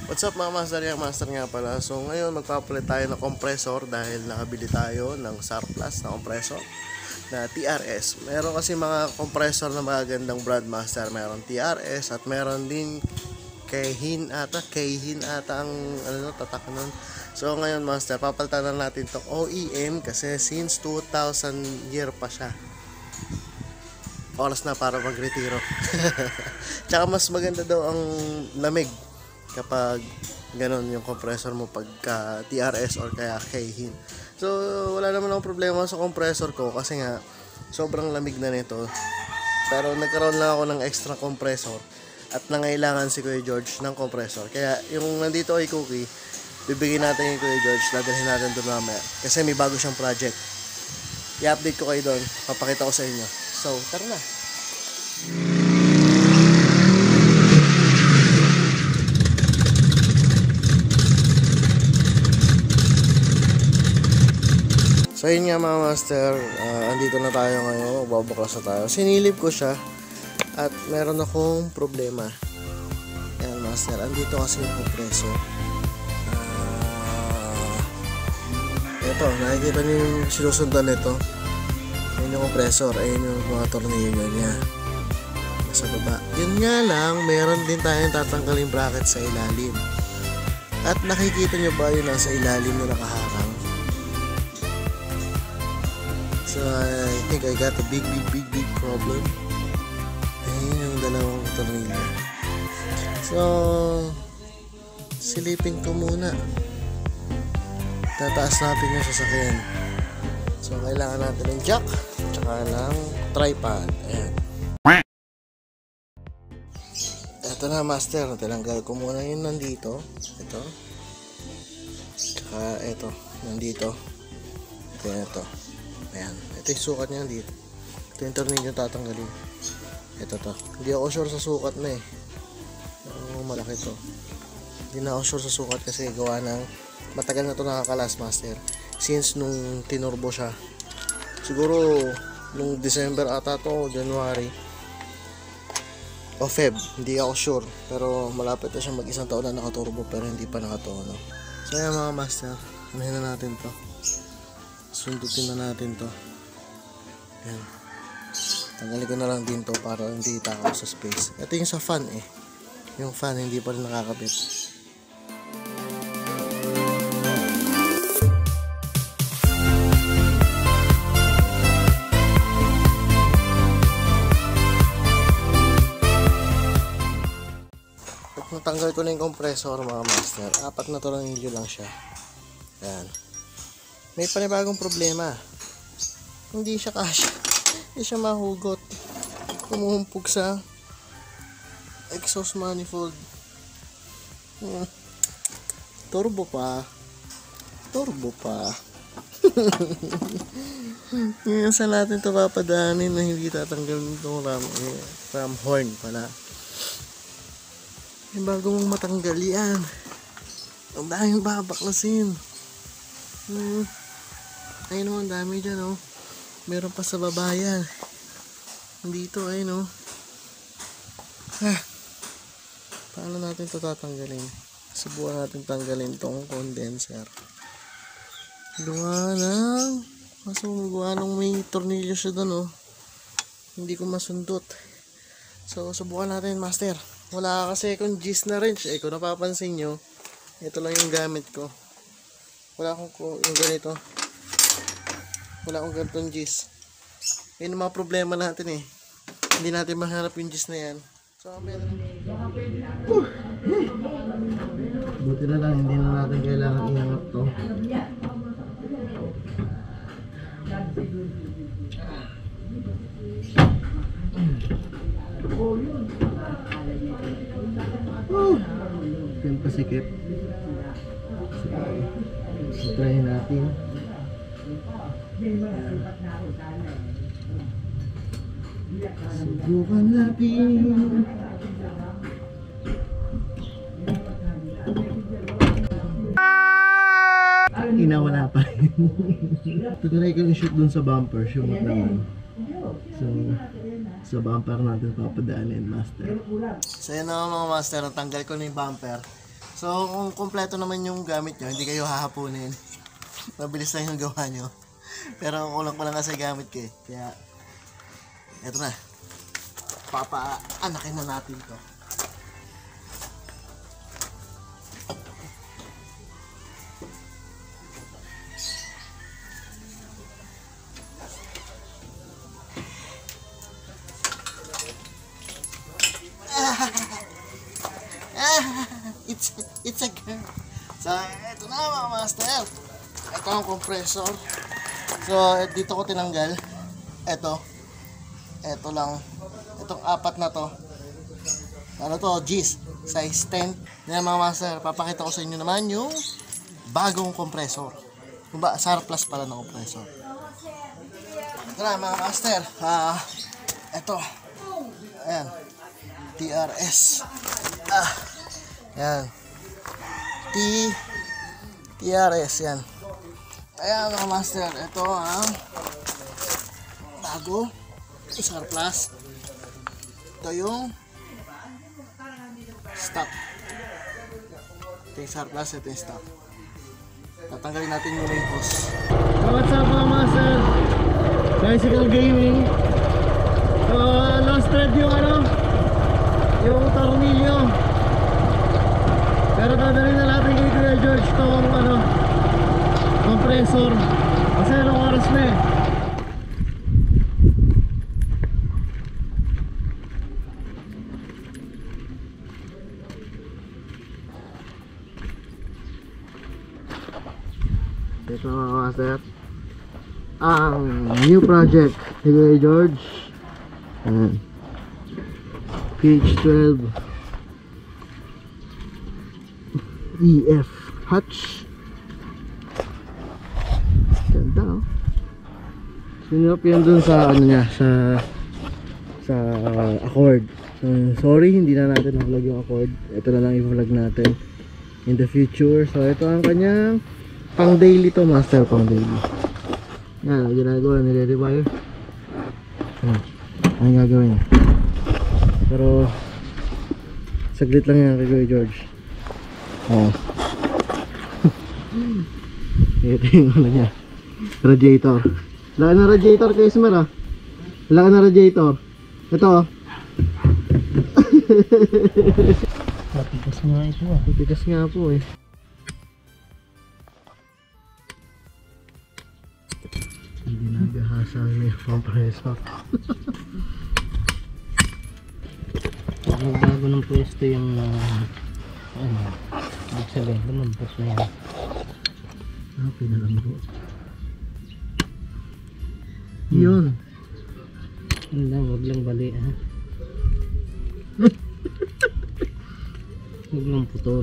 What's up mga master, yung master nga pala. So ngayon magpapalit tayo ng compressor dahil nakabili tayo ng surplus na compressor na TRS. Meron kasi mga compressor na magagandang brand master. Meron TRS at meron din Keihin ata ang tatak nun. So ngayon master, papalitan na natin itong OEM kasi since 2000 year pa siya. Oras na para mag-retiro. Tsaka mas maganda daw ang lamig kapag ganon yung compressor mo pagka TRS or kaya Keihin. So wala naman akong problema sa compressor ko kasi nga sobrang lamig na nito. Pero nagkaroon lang ako ng extra compressor at nangailangan si Kuya George ng compressor. Kaya yung nandito kay Cookie, bibigyan natin yung Kuya George, dadalhin natin doon mamaya kasi may bago siyang project. I-update ko kayo doon, papakita ko sa inyo. So tara na. So yun nga mga master, andito na tayo ngayon, magbabaklas na tayo. Sinilip ko siya at meron akong problema. Ayan master, andito kasi yung compressor. Ito, nakikita niyo yung sinusundan nito. Ayun yung compressor, ayun yung mga tornilyo niya. Nasa baba. Yun nga lang, meron din tayong tatanggalin bracket sa ilalim. At nakikita nyo ba yung nasa ilalim na nakaharang? So I think I got a big problem. Ayun yung dalawang tornilyo. So silipin ko muna. Tataas natin yung sasakyan. So kailangan natin ng jack tsaka ng tripod. Ayan. Ito na master, tinanggal ko muna yung nandito. Ito. Tsaka ito, nandito. Ito. Ayan. Ito yung sukat niya dito. Ito yung tornilyo tatanggalin. Ito to. Hindi ako sure sa sukat na eh. Pero malaki to. Hindi na ako sure sa sukat kasi gawa ng matagal na to nakakalas master. Since nung tinurbo siya. Siguro nung December ata to, January. O Feb. Hindi ako sure. Pero malapit na siya mag-isang taon na nakaturbo pero hindi pa nakatono. So ayan mga master. Unahin na natin to. Sundutin na natin to. Ayan. Tanggalin ko na lang din to para hindi takaw sa space. Ito yung sa fan eh. Yung fan hindi pa rin nakakabit. At natanggal ko na yung compressor mga master. 4 na tornilyo lang siya. Ayan. May panibagong problema. Hindi siya kasya. Hindi siya mahugot. Humuhumpog sa exhaust manifold. Turbo pa. Ngayon sa natin ito papadaanin na hindi tatanggal itong ram horn pala. May bago mong matanggal yan. Ang daming babaklasin. Ayun o, ang dami dyan o. Meron pa sa baba yan. Dito ayun o. Paano natin ito tatanggalin? Subukan natin tanggalin tong condenser. Gawa lang. Kaso gawa nung may tornilyo siya doon o. Hindi ko masundot. So subukan natin master. Wala kasi akong G's na wrench. Kung napapansin nyo, ito lang yung gamit ko. Wala akong yung ganito. Wala akong ganitong G's. Yun ang mga problema natin eh. Hindi natin mahanap yung G's na yan. So, buti na lang, hindi na natin kailangan ihanap to. Yan pasikip. So, try natin. Subukan natin. Inawala pa rin. Tutuloy ko yung shoot dun sa bumper. Shumot naman. So, sa bumper natin papadaanin, master. So, yun na mga master. Natanggal ko na yung bumper. So, kung kompleto naman yung gamit nyo, hindi kayo hahapunin. Mabilis lang yung gawa nyo. Pero kulang pa lang kasi gamit ko eh. Kaya, eto na. Papaanakin na natin to. It's a girl. So, ito na mga master. Ito ang compressor. So, dito ko tinanggal. Ito lang. Itong apat na to. Ano to? G's. Size 10. Yan mga master. Papakita ko sa inyo naman yung bagong compressor. Surplus pala ng compressor. Ito na mga master. Ito. Ayan. TRS. Yan. TRS yan. Ayan mga master, ito ang bago, surplus. Ito yung stock. Ito yung surplus, ito yung stock. Tatanggalin natin yung labels. So what's up mga master? Bicycle Gaming. So lost thread yung yung tornilyo. Pero dadalhin na natin kay Kuya George tong compressor. Kasi anong oras na eh. Ito mga master, ang new project ni Kuya George. PH12 EF hatch. Ganda oh. Sinop yan dun sa niya, sa Accord. Sorry, hindi na natin na-vlog yung Accord. Ito na lang i-vlog natin in the future. So ito ang kanyang pang daily to master, pang daily. Yan, ginagawa, nire-rewire. Ang gagawin. Pero saglit lang yan kay George. Ito yung niya, radiator. Wala na radiator kay Ismar Wala na radiator. Ito matigas nga ito matigas nga po eh. Hindi nagahasa na yung compressor. Bago ng pwesto yung ibig sabihin, lumabas na yan. Pinalambot. Yun. Yun lang, wag lang bali wag lang putol.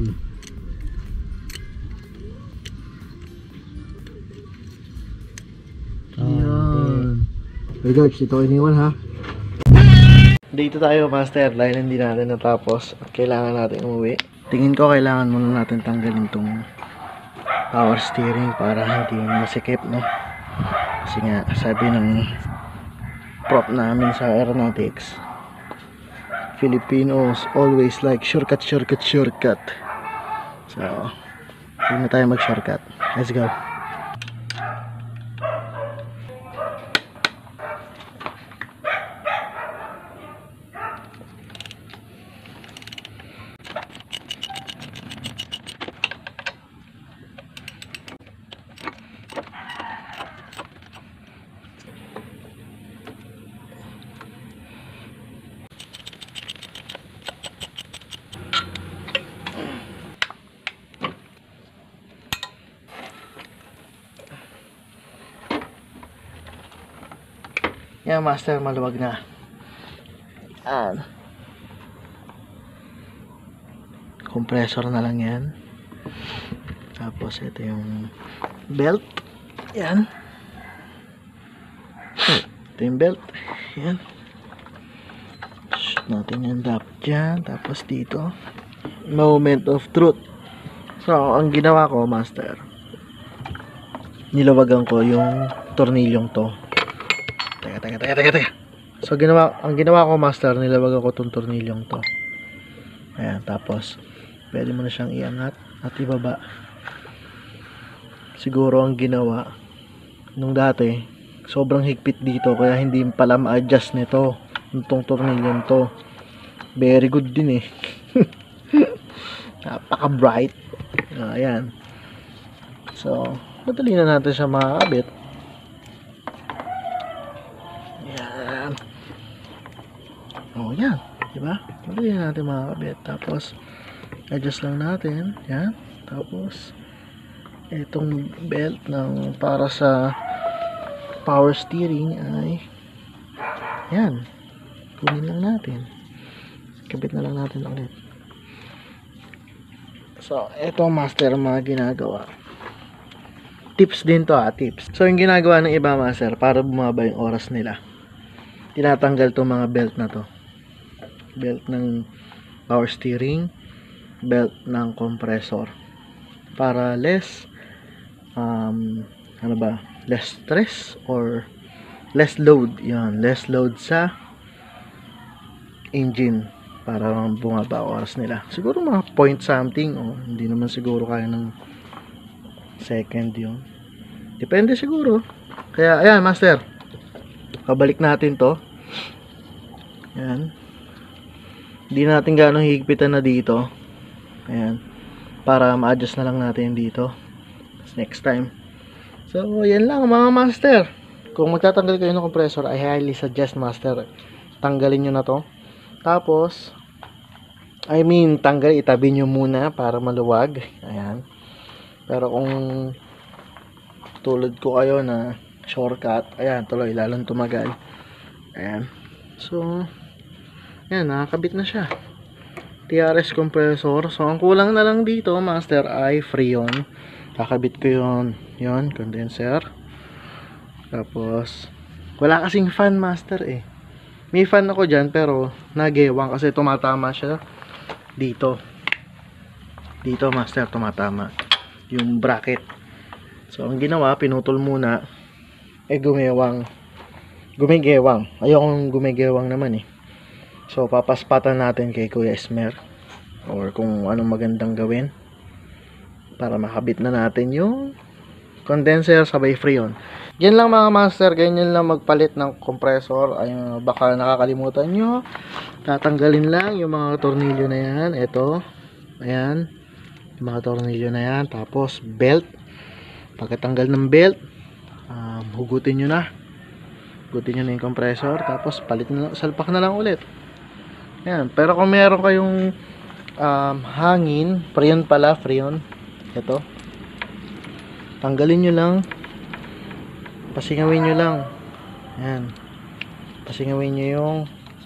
Yan. Hey George, ito iniwan ha. Dito tayo master, dahil hindi natin natapos at kailangan natin umuwi. Tingin ko kailangan muna natin tanggalin tong power steering para hindi masikip, no? Kasi nga sabi ng prop namin sa aeronautics, Filipinos always like shortcut. So hindi na tayo mag shortcut. Let's go. Yan master, maluwag na. Yan. Compressor na lang yan. Tapos ito yung belt. Yan. Ito yung belt. Yan. Shoot natin yung dap dyan. Tapos dito, moment of truth. So, ang ginawa ko master, nilawagan ko yung tornilyong to. Teka. So ang ginawa ko master, nilawagan ko tong tornilyong to. Ayan, tapos pwede mo na siyang iangat at ibaba. Siguro ang ginawa nung dati, sobrang higpit dito kaya hindi pala ma-adjust nito itong tornilyon to. Very good din eh. Napaka bright. Ayan. So madali na natin siya makakabit. Ayan. Oh yan, diba? Madali na natin makakabit. Tapos adjust lang natin. Yan. Tapos itong belt ng para sa power steering ay yan, kunin lang natin, kabit na lang natin ulit. So eto master, mga ginagawa, tips din to tips. So yung ginagawa ng iba master, para bumaba yung oras nila, tinatanggal to mga belt na to, belt ng power steering, belt ng compressor, para less less stress or less load. Yan, less load sa engine para bumaba oras nila. Siguro mga point something o hindi naman siguro kaya ng second yun. Depende siguro. Kaya ayan master, kabalik natin to. Ayan. Hindi natin gano'ng higpitan na dito. Ayan. Para ma-adjust na lang natin dito next time. So, yan lang mga master. Kung magtatanggal kayo ng compressor, I highly suggest master, tanggalin nyo na to. Tapos, itabi nyo muna para maluwag. Ayan. Pero kung tulad ko kayo na shortcut, ayan, tuloy, lalong tumagal. Ayan. So, ayan, nakakabit na siya. TRS compressor. So, ang kulang na lang dito, master, ay Freon. Kakabit ko yun, condenser. Tapos, wala kasing fan, master eh. May fan ako dyan, pero nagewang kasi tumatama siya dito. Dito, master, tumatama yung bracket. So, ang ginawa, pinutol muna, gumigewang. Ayokong gumigewang naman eh. So, papaspatan natin kay Kuya Esmer or kung anong magandang gawin para makabit na natin yung condenser sabay Freon. Yan lang mga master, ganyan lang magpalit ng compressor. Ay, baka nakakalimutan nyo, tatanggalin lang yung mga tornilyo na yan. Ito, ayan, yung mga tornilyo na yan. Tapos belt, pagkatanggal ng belt, hugutin nyo na yung compressor. Tapos palit na, salpak na lang ulit. Ayan. Pero kung meron kayong hangin, Freon, ito, tanggalin nyo lang, pasingawin nyo lang. Ayan, pasingawin nyo yung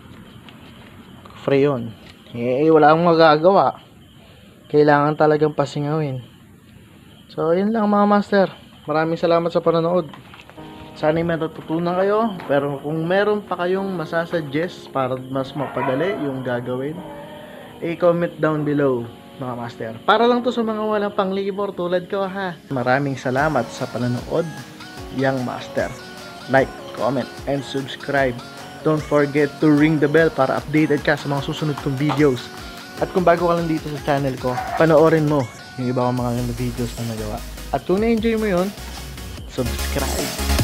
Freon. Wala akong magagawa, kailangan talagang pasingawin. So yun lang mga master, maraming salamat sa panonood. Sana may natutunan kayo. Pero kung meron pa kayong masasuggest para mas mapadali yung gagawin, i-comment down below mga master. Para lang to sa mga walang panglibor tulad ko ha. Maraming salamat sa panonood, young master. Like, comment, and subscribe. Don't forget to ring the bell para updated ka sa mga susunod kong videos. At kung bago ka lang dito sa channel ko, panoorin mo yung iba kong mga videos na nagawa. At kung na-enjoy mo yun, subscribe.